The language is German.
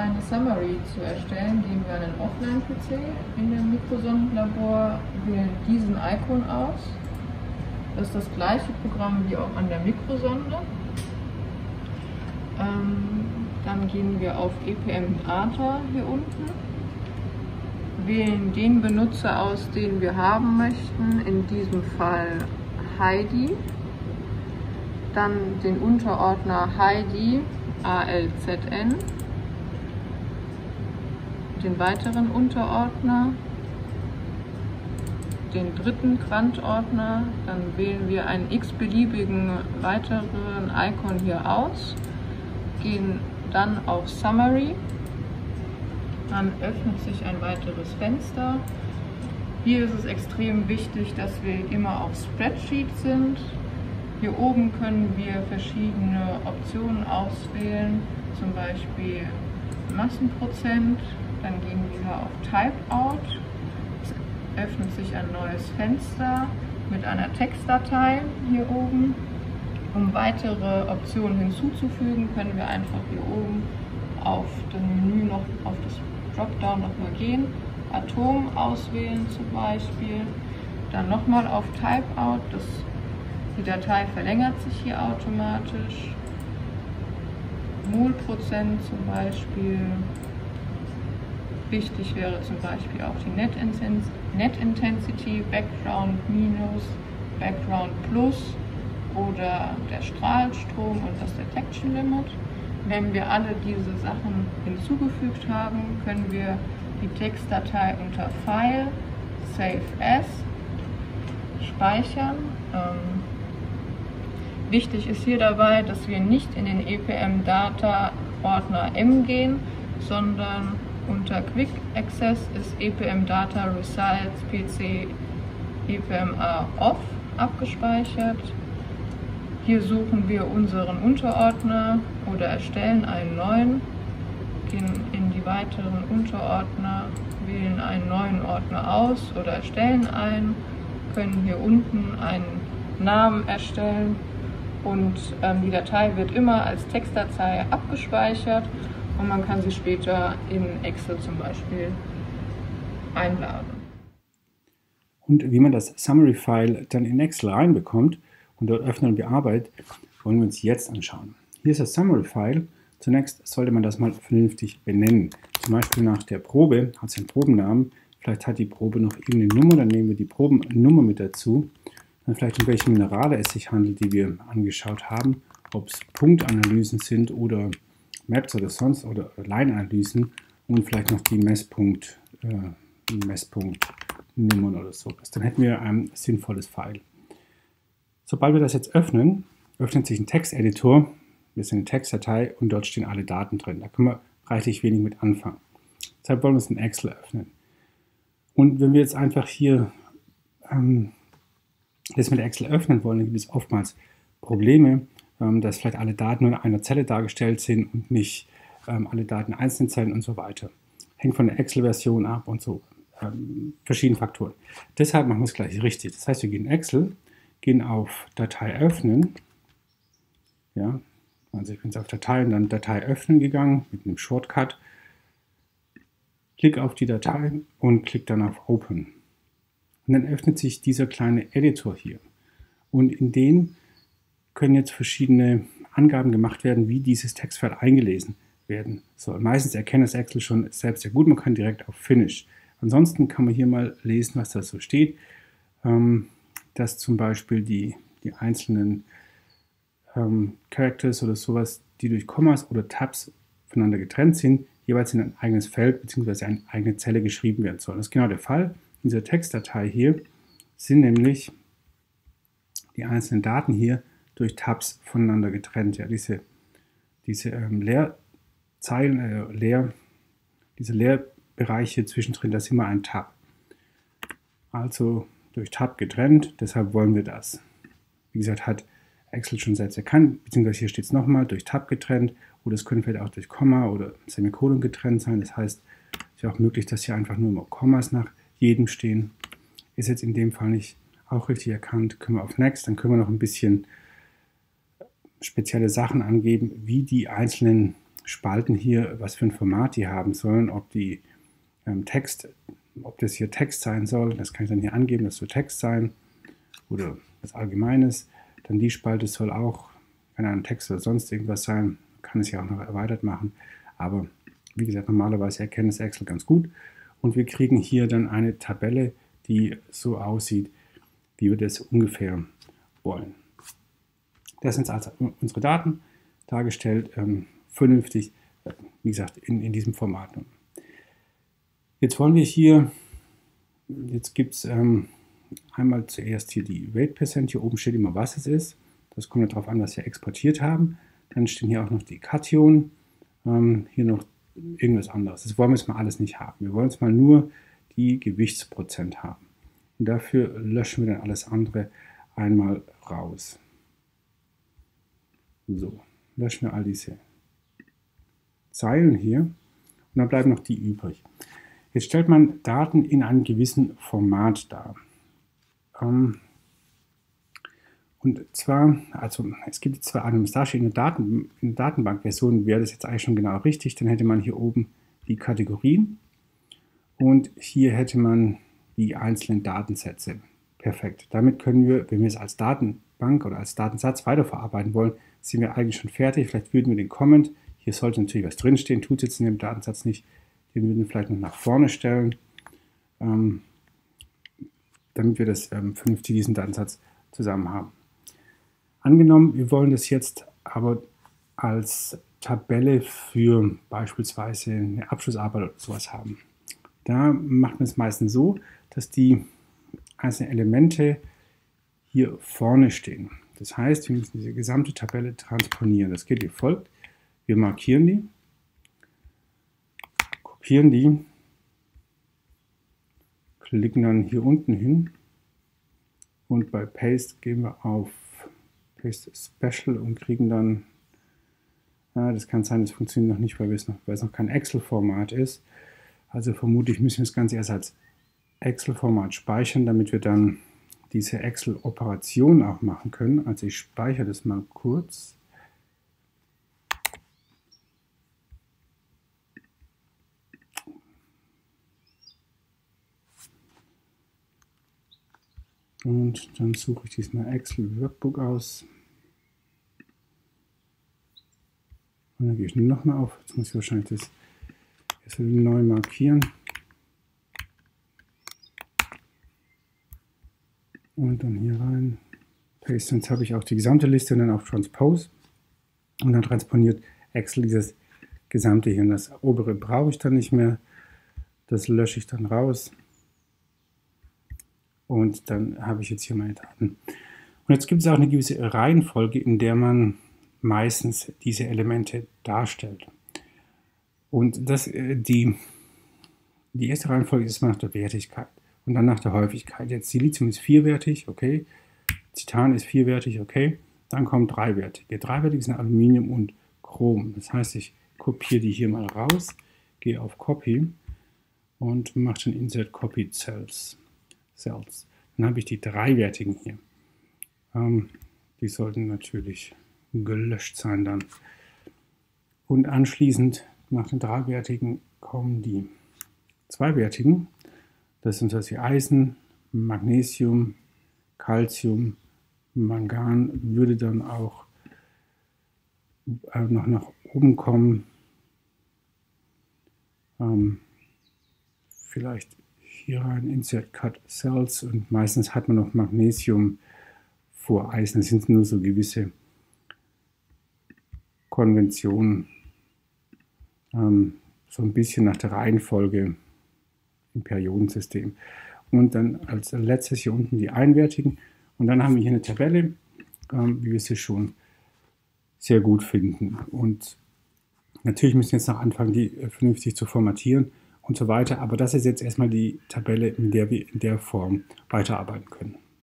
eine Summary zu erstellen, gehen wir an den Offline-PC in dem Mikrosondenlabor, wählen diesen Icon aus. Das ist das gleiche Programm wie auch an der Mikrosonde. Dann gehen wir auf EPM Data hier unten, wählen den Benutzer aus, den wir haben möchten, in diesem Fall Heidi. Dann den Unterordner Heidi ALZN, den weiteren Unterordner, den dritten Quant-Ordner, dann wählen wir einen x-beliebigen weiteren Icon hier aus, gehen dann auf Summary, dann öffnet sich ein weiteres Fenster. Hier ist es extrem wichtig, dass wir immer auf Spreadsheet sind. Hier oben können wir verschiedene Optionen auswählen, zum Beispiel Massenprozent, dann gehen wir auf Typeout, es öffnet sich ein neues Fenster mit einer Textdatei hier oben. Um weitere Optionen hinzuzufügen, können wir einfach hier oben auf dem Menü noch auf das Dropdown nochmal gehen, Atom auswählen zum Beispiel, dann nochmal auf Typeout, die Datei verlängert sich hier automatisch, Molprozent zum Beispiel. Wichtig wäre zum Beispiel auch die Net Intensity, Background minus, Background plus oder der Strahlstrom und das Detection Limit. Wenn wir alle diese Sachen hinzugefügt haben, können wir die Textdatei unter File, Save As, speichern. Wichtig ist hier dabei, dass wir nicht in den EPM Data Ordner M gehen, sondern unter Quick Access ist EPM Data Results PC EPMA Off abgespeichert. Hier suchen wir unseren Unterordner oder erstellen einen neuen, gehen in die weiteren Unterordner, wählen einen neuen Ordner aus oder erstellen einen, können hier unten einen Namen erstellen und die Datei wird immer als Textdatei abgespeichert und man kann sie später in Excel zum Beispiel einladen. Und wie man das Summary-File dann in Excel reinbekommt und dort öffnen und bearbeitet, wollen wir uns jetzt anschauen. Hier ist das Summary-File. Zunächst sollte man das mal vernünftig benennen. Zum Beispiel nach der Probe hat es einen Probennamen. Vielleicht hat die Probe noch irgendeine Nummer, dann nehmen wir die Probennummer mit dazu. Dann vielleicht um welche Minerale es sich handelt, die wir angeschaut haben. Ob es Punktanalysen sind oder Maps oder sonst oder Line-Analysen und vielleicht noch die Messpunktnummern oder sowas. Dann hätten wir ein sinnvolles File. Sobald wir das jetzt öffnen, öffnet sich ein Texteditor, wir sind eine Textdatei und dort stehen alle Daten drin. Da können wir reichlich wenig mit anfangen. Deshalb wollen wir es in Excel öffnen. Und wenn wir jetzt einfach hier das mit Excel öffnen wollen, dann gibt es oftmals Probleme, dass vielleicht alle Daten nur in einer Zelle dargestellt sind und nicht alle Daten in einzelnen Zellen und so weiter. Hängt von der Excel-Version ab und so. Verschiedene Faktoren. Deshalb machen wir es gleich richtig. Das heißt, wir gehen in Excel, gehen auf Datei öffnen. Ja, also ich bin jetzt auf Datei und dann Datei öffnen gegangen mit einem Shortcut. Klick auf die Datei und klick dann auf Open. Und dann öffnet sich dieser kleine Editor hier. Und in den können jetzt verschiedene Angaben gemacht werden, wie dieses Textfeld eingelesen werden soll. Meistens erkennt das Excel schon selbst sehr gut. Man kann direkt auf Finish. Ansonsten kann man hier mal lesen, was da so steht. Dass zum Beispiel die einzelnen Characters oder sowas, die durch Kommas oder Tabs voneinander getrennt sind, jeweils in ein eigenes Feld bzw. eine eigene Zelle geschrieben werden sollen. Das ist genau der Fall. In dieser Textdatei hier sind nämlich die einzelnen Daten hier durch Tabs voneinander getrennt. Ja, diese Leerzeilen, diese Leerbereiche zwischendrin, das ist immer ein Tab. Also durch Tab getrennt, deshalb wollen wir das. Wie gesagt, hat Excel schon selbst erkannt, beziehungsweise hier steht es nochmal, durch Tab getrennt, oder es können vielleicht auch durch Komma oder Semikolon getrennt sein. Das heißt, es ist auch möglich, dass hier einfach nur immer Kommas nach jedem stehen. Ist jetzt in dem Fall nicht auch richtig erkannt. Können wir auf Next, dann können wir noch ein bisschen spezielle Sachen angeben, wie die einzelnen Spalten hier, was für ein Format die haben sollen, ob die ob das hier Text sein soll, das kann ich dann hier angeben, das soll Text sein oder was Allgemeines. Dann die Spalte soll auch, keine Ahnung, Text oder sonst irgendwas sein, kann es ja auch noch erweitert machen, aber wie gesagt, normalerweise erkennt es Excel ganz gut und wir kriegen hier dann eine Tabelle, die so aussieht, wie wir das ungefähr wollen. Das sind also unsere Daten dargestellt, vernünftig, wie gesagt, in diesem Format. Jetzt wollen wir hier, jetzt gibt es einmal zuerst hier die Weight Percent, hier oben steht immer, was es ist. Das kommt ja darauf an, was wir exportiert haben. Dann stehen hier auch noch die Kationen, hier noch irgendwas anderes. Das wollen wir jetzt mal alles nicht haben. Wir wollen jetzt mal nur die Gewichtsprozent haben. Und dafür löschen wir dann alles andere einmal raus. So, löschen wir all diese Zeilen hier und dann bleiben noch die übrig. Jetzt stellt man Daten in einem gewissen Format dar. Und zwar, also es gibt zwei Items da stehen in der Datenbankversion, wäre das jetzt eigentlich schon genau richtig, dann hätte man hier oben die Kategorien und hier hätte man die einzelnen Datensätze. Perfekt. Damit können wir, wenn wir es als Datenbank oder als Datensatz weiterverarbeiten wollen, sind wir eigentlich schon fertig. Vielleicht würden wir den Comment, hier sollte natürlich was drinstehen, tut es jetzt in dem Datensatz nicht, den würden wir vielleicht noch nach vorne stellen, damit wir das vernünftig diesen Datensatz zusammen haben. Angenommen, wir wollen das jetzt aber als Tabelle für beispielsweise eine Abschlussarbeit oder sowas haben. Da macht man es meistens so, dass die einzelnen Elemente hier vorne stehen. Das heißt, wir müssen diese gesamte Tabelle transponieren. Das geht wie folgt. Wir markieren die, kopieren die, klicken dann hier unten hin und bei Paste gehen wir auf Paste Special und kriegen dann, das kann sein, das funktioniert noch nicht, weil es noch kein Excel-Format ist. Also vermutlich müssen wir das Ganze erst als Excel-Format speichern, damit wir dann diese Excel-Operation auch machen können. Also ich speichere das mal kurz. Und dann suche ich diesmal Excel Workbook aus. Und dann gehe ich nochmal auf. Jetzt muss ich wahrscheinlich das erst neu markieren. Und dann hier rein. Paste. Jetzt habe ich auch die gesamte Liste und dann auf Transpose. Und dann transponiert Excel dieses gesamte hier. Und das obere brauche ich dann nicht mehr. Das lösche ich dann raus. Und dann habe ich jetzt hier meine Daten. Und jetzt gibt es auch eine gewisse Reihenfolge, in der man meistens diese Elemente darstellt. Und die erste Reihenfolge ist nach der Wertigkeit und dann nach der Häufigkeit. Jetzt Silizium ist vierwertig, okay. Titan ist vierwertig, okay. Dann kommen dreiwertige. Dreiwertige sind Aluminium und Chrom. Das heißt, ich kopiere die hier mal raus, gehe auf Copy und mache dann Insert Copied Cells. Dann habe ich die dreiwertigen hier. Die sollten natürlich gelöscht sein dann. Und anschließend nach den dreiwertigen kommen die zweiwertigen. Das sind also Eisen, Magnesium, Calcium, Mangan würde dann auch noch nach oben kommen. Vielleicht hier rein, Insert Cut Cells und meistens hat man noch Magnesium vor Eisen. Das sind nur so gewisse Konventionen, so ein bisschen nach der Reihenfolge im Periodensystem. Und dann als letztes hier unten die einwertigen. Und dann haben wir hier eine Tabelle, wie wir sie schon sehr gut finden. Und natürlich müssen wir jetzt noch anfangen, die vernünftig zu formatieren und so weiter. Aber das ist jetzt erstmal die Tabelle, mit der wir in der Form weiterarbeiten können.